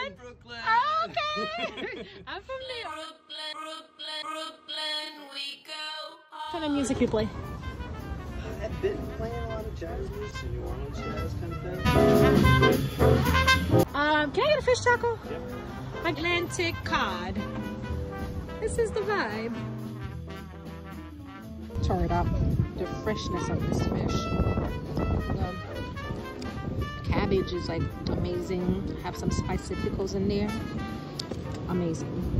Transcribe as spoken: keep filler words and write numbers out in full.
Brooklyn? Brooklyn. Oh, okay. I'm from New York. Brooklyn, Brooklyn, Brooklyn, we go. What kind of music you play? I've been playing a lot of jazz music, New Orleans jazz kind of thing. Um, can I get a fish taco? Yep. Atlantic Cod. This is the vibe. Tore it up. The freshness of this fish. The cabbage is like amazing. Have some spicy pickles in there. Amazing.